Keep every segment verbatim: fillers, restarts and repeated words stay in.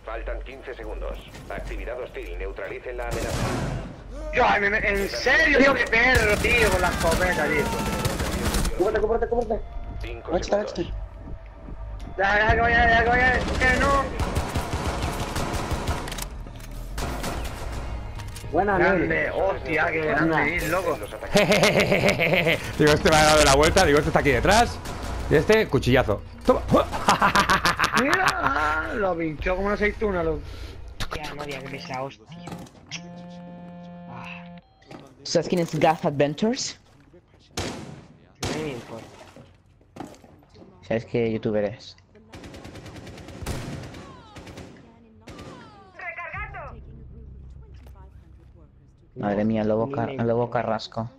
Faltan quince segundos. Actividad hostil. Neutralicen la amenaza. Yo, me- me- en serio, tío, qué perro, tío, con la escopeta, tío. Cúbrete, cúbrete, cúbrete. cinco Extra, segundos. extra. Ya, ya, que vaya, ya, que vaya, que no. Buena, Nel. Grande, hostia, qué grande, es loco. Los ataques. Digo, este me ha dado la vuelta, digo, este está aquí detrás. Y este, cuchillazo. Toma. Mira, ah, lo pinchó como una aceituna, lo. Ya, no había que pesa, hostia. Ah, ¿Sabes quién es Gath Adventures? no me importa. ¿Sabes qué youtuber es? Madre mía, Lobo, Car Lobo Carrasco.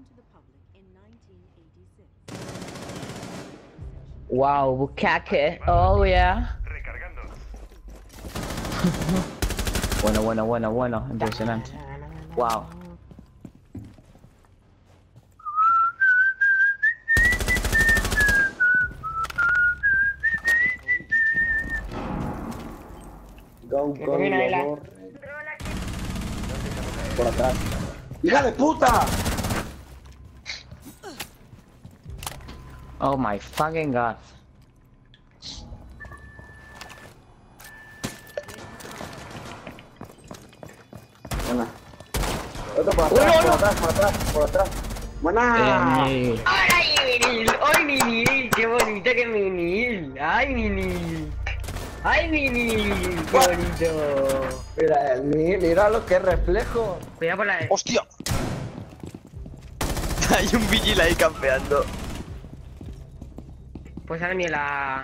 Wow, bucaque. Oh, yeah. Recargando. Bueno, bueno, bueno, bueno. Impresionante. Wow. Go, Que go, termina ahí la- Lobo. Por atrás. ¡Hija de puta! Oh my fucking god. Buena. Otro por atrás, por atrás, por atrás, por atrás. Buena. Eh, ¡Ay, Ninil! ¡Ay, Ninil! ¡Qué bonita que Ninil! ¡Ay, Ninil! ¡Ay, Ninil! ¡Qué bonito! Mira, el ni- mira lo que es reflejo. Cuidado por la... ¡Hostia! Hay un vigil ahí campeando. Pues ahora ni la...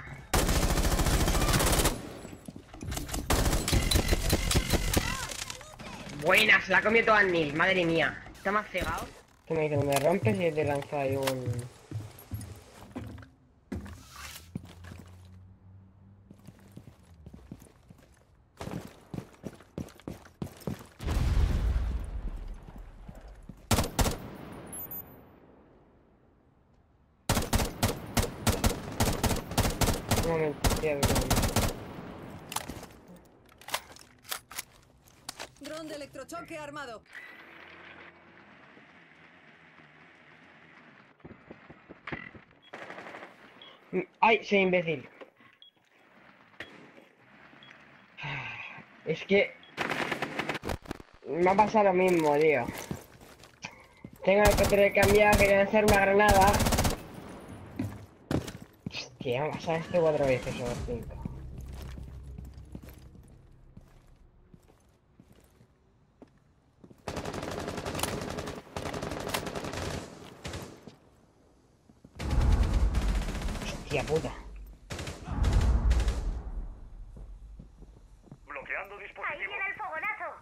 Buena, se la ha comido toda Nil, madre mía. Está más cegado. ¿Qué me dices? Me rompes y te lanza ahí un... Un momento, tío, un momento. Dron de electrochoque armado. ¡Ay, soy imbécil! Es que... Me ha pasado lo mismo, tío. Tengo el control de cambiar, quería hacer una granada. Hostia, me ha pasado esto cuatro veces o cinco. Hostia puta. Bloqueando dispositivo. Ahí viene el fogonazo.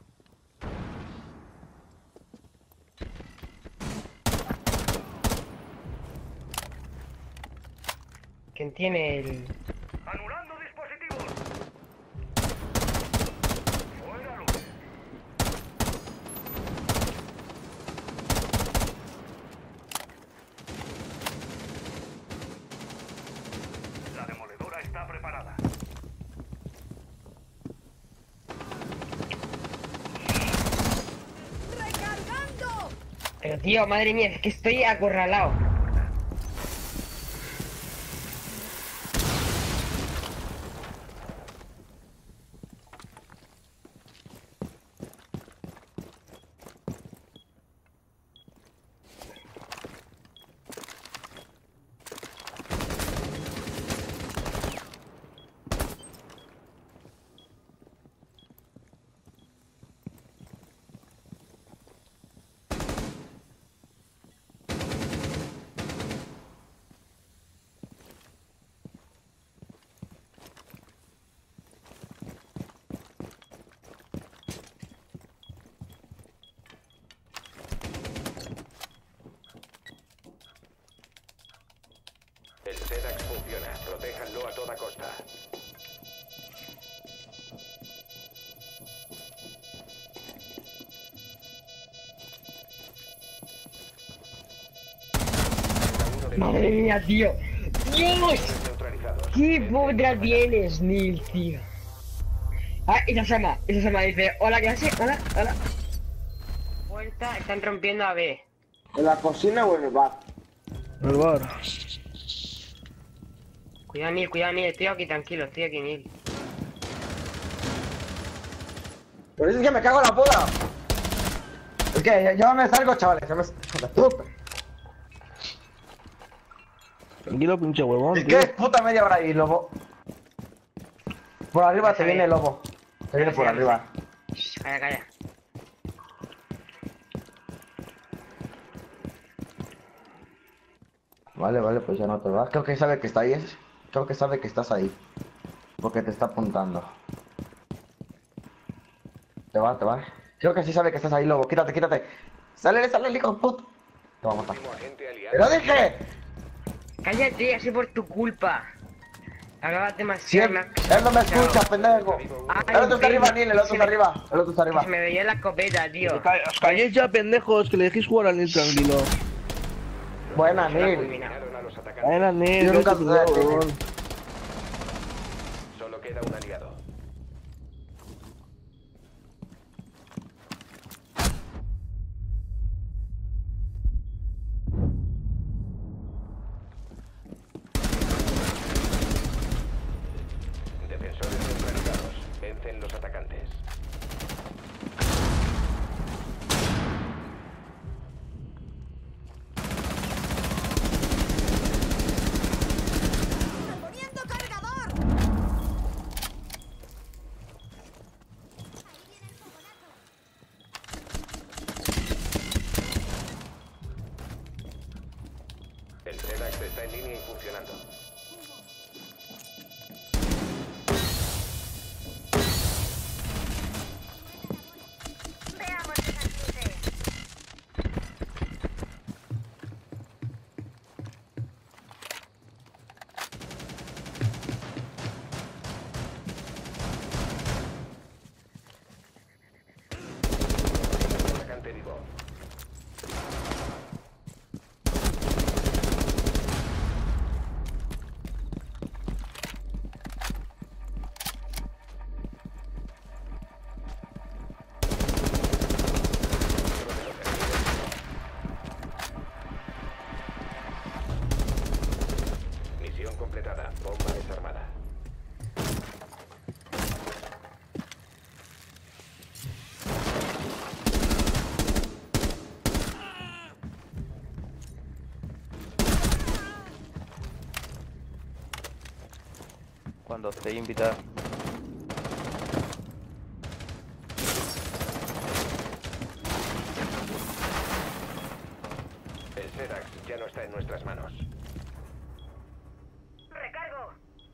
¿Quién tiene el...? Anulando dispositivos. Fuera luz. La demoledora está preparada. ¡Recargando! Pero tío, madre mía, es que estoy acorralado. El SEDAX funciona. Protéjanlo a toda costa. Madre mía, tío. ¡Dios! Neutralizados. ¡Qué puta tienes, Nil, tío! Ah, y se asoma, y se asoma, dice, hola, ¿qué hace? Hola, hola. Puerta, están rompiendo a B. ¿En la cocina o en el bar? El bar. Cuidado, Nil, cuidado, Nil, estoy aquí tranquilo, estoy aquí, Nil. Pero es que me cago en la puta. Es que ya, ya me salgo, chavales. Ya me puta. Tranquilo, pinche huevón. Es tío. que es puta media hora ahí, lobo. Por arriba te viene el lobo. Te viene por arriba. Shh, calla, calla. Vale, vale, pues ya no te vas. Creo que sabe que está ahí. ¿eh? Creo que sabe que estás ahí. Porque te está apuntando. Te va, te va. Creo que sí sabe que estás ahí, lobo. Quítate, quítate. Sale, sale, hijo de puta. Te va a matar. Último agente aliado. ¡Pero dije! Cállate, así por tu culpa. Hablabas Sí, demasiado. él, me- él no me escucha, pendejo. Ay, El otro está arriba, baby. Nil, el otro Se está me- arriba. El otro está que arriba. Se me veía la escopeta, tío. Os ca- os calléis ya, pendejos, que le dejéis jugar al Nil tranquilo. Buena, Nil. Eliminaron a los atacantes. Vayan al Nil, Yo que nunca es tu tuve a Nil. huevón. Solo queda un aliado. Defensores neutralizados. Vencen los atacantes. ¡Poniendo cargador! Ahí viene el fogonazo. El Zedax está en línea y funcionando. Veamos esas luces. Atacante vivo. Misión completada. Bomba desarmada. Cuando te invita. El Zedax ya no está en nuestras manos. Recargo.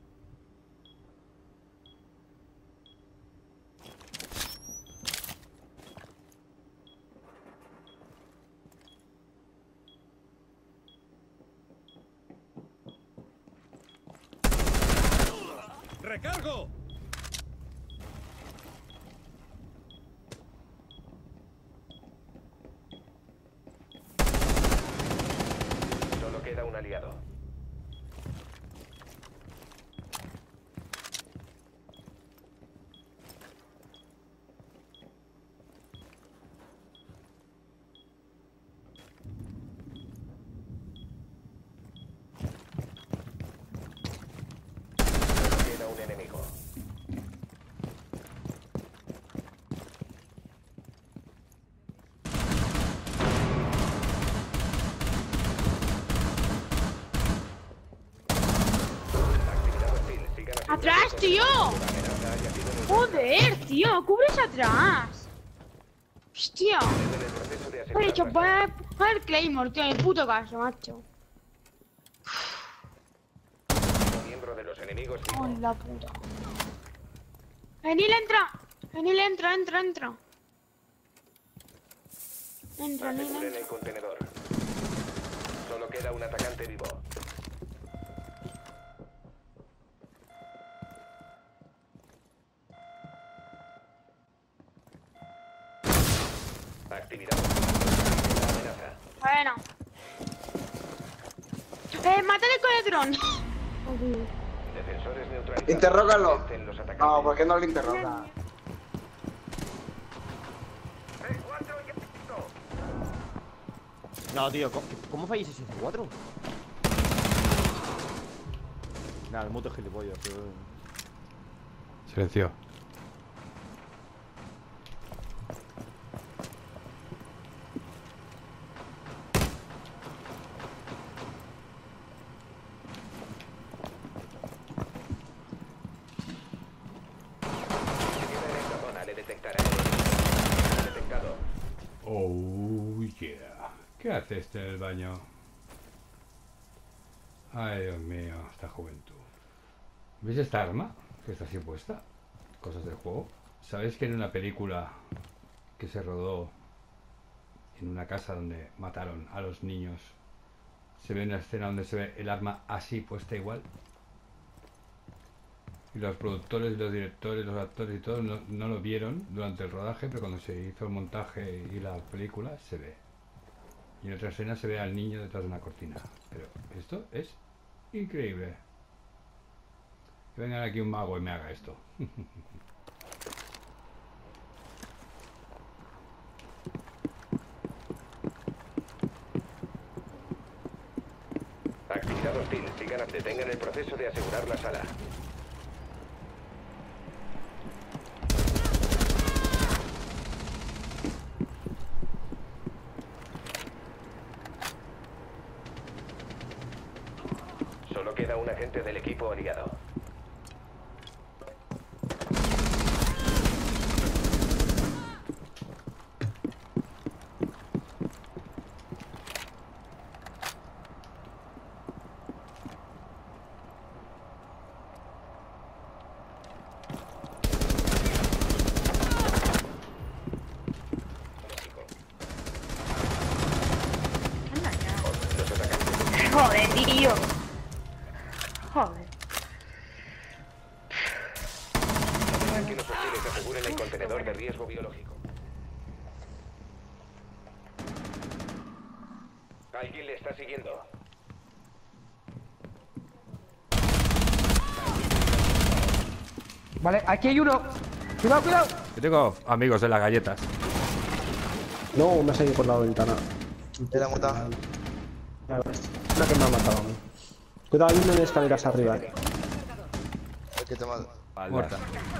¡Recargo! Solo queda un aliado. Solo queda un enemigo. Actividad hostil. Sigan así. ¡Atrás, tío! Amenaza haya sido neutralizada. ¡Joder, tío! ¡Cubres atrás! ¡Hostia! En el proceso de He asegurar dicho, las poner el Claymore, tío, en el puto caso, macho. Un miembro de los enemigos vivo. ¡Ay, la puta! ¡Enil, entra! ¡Enil, entra, entra, entra! Entra, Enil, Aseguren entra. el contenedor. Solo queda un atacante vivo. Actividad. Amenaza. Bueno. Eh, mátale con el dron. Defensores neutralizados. Interrógalo. Vencen los atacantes. No, ¿por qué no lo interroga? No, tío, ¿cómo, cómo falláis ese C cuatro? Nada, el moto es gilipollas, tío. Silencio. Oh yeah. ¿Qué hace este en el baño? Ay, Dios mío, esta juventud. ¿Veis esta arma? Que está así puesta. Cosas del juego. ¿Sabéis que en una película que se rodó en una casa donde mataron a los niños, se ve una escena donde se ve el arma así puesta igual? Y los productores, los directores, los actores y todos no, no lo vieron durante el rodaje, pero cuando se hizo el montaje y la película se ve. Y en otra escena se ve al niño detrás de una cortina. Pero esto es increíble. Que venga aquí un mago y me haga esto. Actividad hostil. Sigan, detengan el proceso de asegurar la sala. Solo queda un agente del equipo aliado. Joder, tío. Joder. Dejan que los hostiles aseguren el contenedor de riesgo biológico. Alguien le está siguiendo. Vale, aquí hay uno. Cuidado, cuidado. Yo tengo amigos en las galletas. No, me ha salido por la ventana. Era muerta. Una que me ha matado a mí. Cuidado, hay uno en escaleras arriba. El que te mata. Muerta.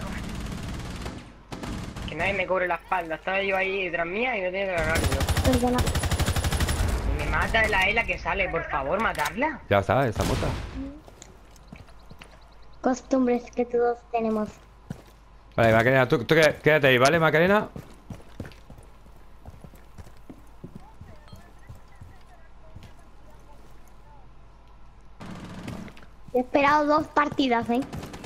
Que nadie me cobre la espalda. Estaba yo ahí detrás mía y no tiene que agarrar yo. Perdona. Me mata la Ela que sale, por favor, matarla. Ya está, está muerta. Costumbres que todos tenemos. Vale, Macarena, tú, tú quédate ahí, ¿vale, Macarena? He esperado dos partidas, ¿eh?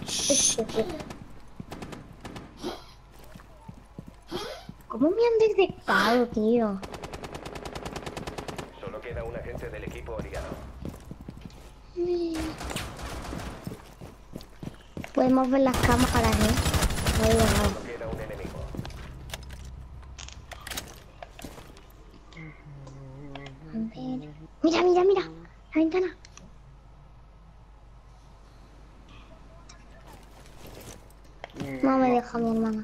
¿Cómo me han detectado, tío? Solo queda un agente del equipo aliado. Podemos ver las cámaras, ¿eh? No digo nada. Solo queda un enemigo. A ver. Mira, mira, mira. La ventana. No me deja mi hermana.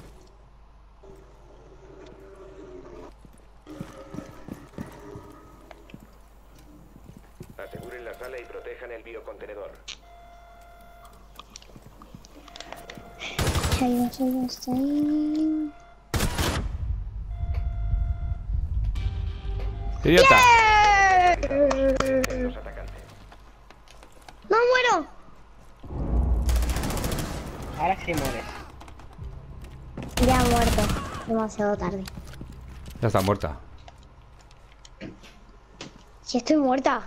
Aseguren la sala y protejan el biocontenedor. Ahí va, ahí va, está ahí. ¡Idiota! Los atacantes. ¡No muero! Ahora sí mueres. Ya ha muerto. Demasiado tarde. Ya está muerta. Si estoy muerta.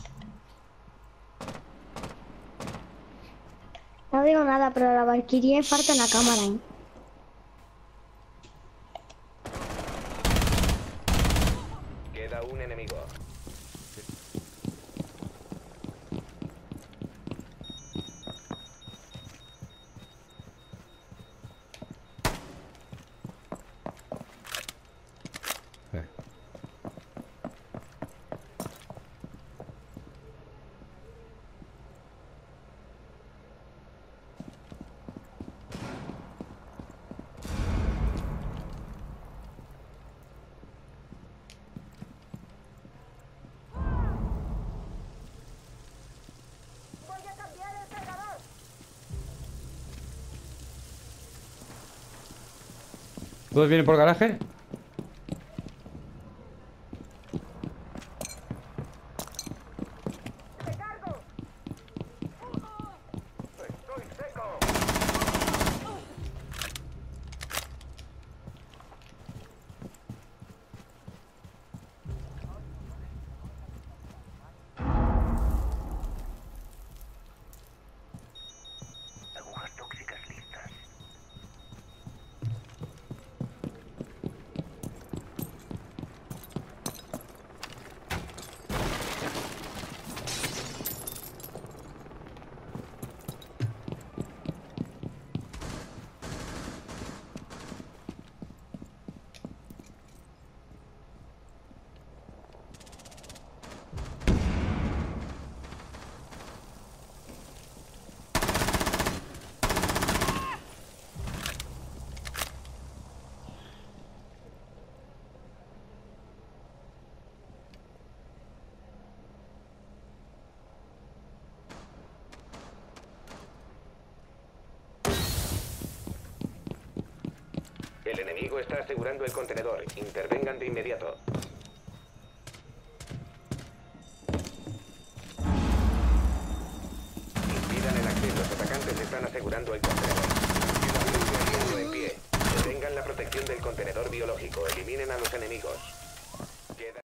No digo nada, pero la Valkyrie falta en la cámara, ¿eh? Queda un enemigo. Eh. ¿Todos vienen por garaje? El enemigo está asegurando el contenedor. Intervengan de inmediato. Impidan el acceso. Los atacantes están asegurando el contenedor. Queda uno en pie. Detengan la protección del contenedor biológico. Eliminen a los enemigos.